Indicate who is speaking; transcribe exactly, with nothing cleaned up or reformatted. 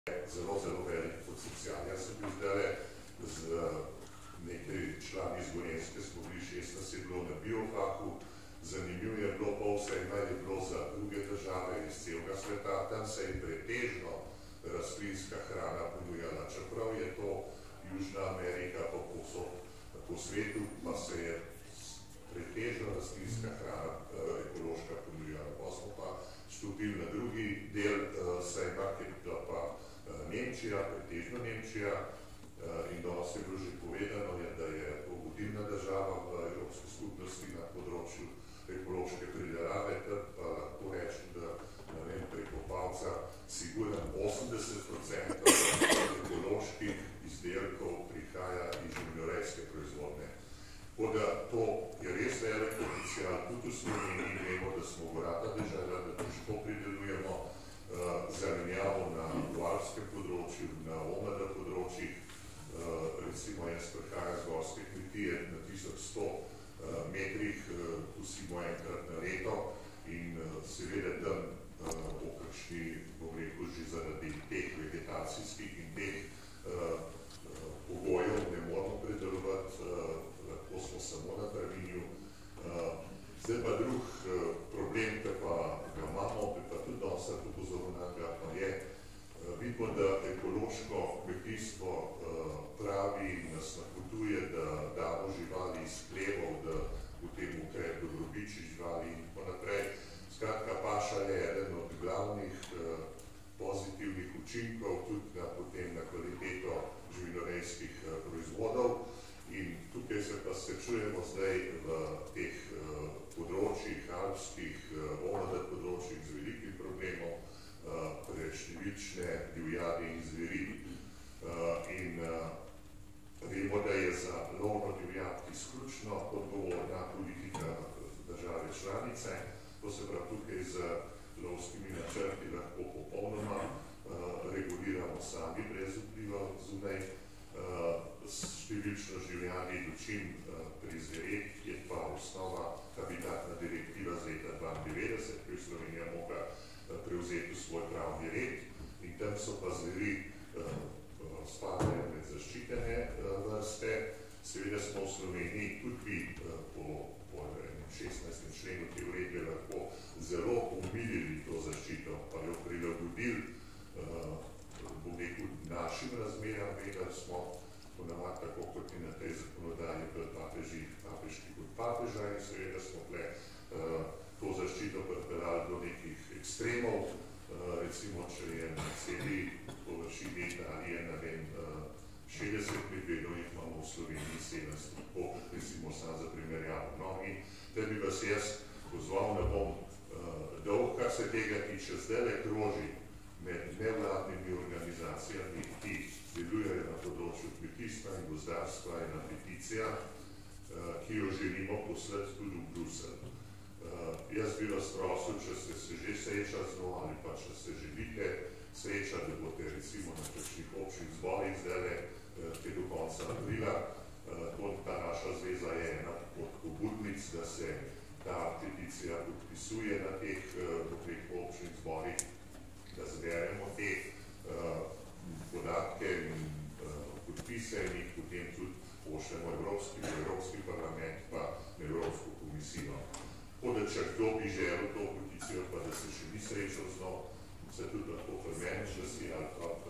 Speaker 1: zelo, zelo velik potencial. Jaz sem bil zdaj z nekaj člani iz Gorenjske, smo bili šest nas je bilo na biofaku, zanimivo je bilo, pol vsega je bilo za druge države iz celega sveta, tam se je pretežno rastlinska hrana ponujala, čeprav je to Južna Amerika pa povsod po svetu, pa se je pretežno rastlinska hrana ekološka ponujala. Pa smo pa stopili na drugi del sejma, ki je bila pa Nemčija, pretežno Nemčija, in danes je bilo že povedano, da je vodilna država v Evropski skupnosti na področju ekološke pridelave, pa lahko rečem, da ne vem, preko palca sigurno osemdeset procentov ekoloških izdelkov prihaja iz živinorejske proizvodnje. Tako da to je res velik potencial, tudi v Sloveniji vemo, da smo gorata dežela, da težko pridelujemo zelenjavo na alpskem področju, na O M D področjih, recimo jaz prihajam z gorske kmetije na tisoč sto metrih, kosimo enkrat na leto in seveda tam o kakšni, bom rekel, že zaradi teh vegetacijskih in teh pogojev ne moramo predelovati, lahko smo samo na travinju. Zdaj pa drug problem, ki pa ga imamo, bi pa tudi dosti upozoril na ga, pa je, vidimo, da ekološko kmetijstvo pravi in nas napotuje, da damo živali iz hlevov, da v tem ukrep dobrobiči živali in tako naprej. Skratka, paša je eden od glavnih pozitivnih učinkov tudi na, potem na kvaliteto živinorejskih proizvodov. In tukaj se pa srečujemo zdaj v teh področjih, alpskih, O M D področjih z velikim problemom preštevilčne divjadi in zveri. In vemo, da je za lovno divjad izključno odgovorna politika države članice, to se pravi tukaj z lovskimi načrti lahko popolnoma reguliramo sami brez vpliva zunaj. Številčno življanje dočim pri zvereh je pa osnova habitatna direktiva z leta dvaindevetdeset, ki je Slovenija mogla prevzeti v svoj pravni red in tam so pa zveri spadajo med zaščitene vrste. Seveda smo v Sloveniji tudi po šestnajstem členu te uredbe lahko zelo umilili to zaščito, pa jo prilagodili bom rekel našim razmeram, vedeli smo ponavadi tako kot in na tej zakonodaji v papeških od papeža in seveda smo tle to zaščito pripeljali do nekih ekstremov, recimo, če je na celi površini Italije, ne vem, šestdeset medvedov, jih imamo v Sloveniji sedemsto, tako recimo sam za primerjavo. No, in da bi vas jaz pozval, ne bom dolg, kar se tega tiče, zdajle kroži med nevladnimi organizacijami, ki delujejo na področju kmetijstva in gozdarstva, ena peticija, ki jo želimo poslati tudi v Bruselj. Jaz bi vas prosil, če ste se že srečali z njo ali pa če se želite srečati, da boste recimo na kakšnih občnih zborih zdajle, ki do konca aprila. Ta naša zveza je ena od pobudnic, da se ta peticija podpisuje na teh občnih zborih, da zberemo te podatke in podpise in jih potem tudi pošljemo Evropski, Evropski parlament pa Evropsko komisijo. Tako da, če kdo bi želel to peticijo, pa da se še ni srečal z njo, se tudi lahko pri meni, da si ali pa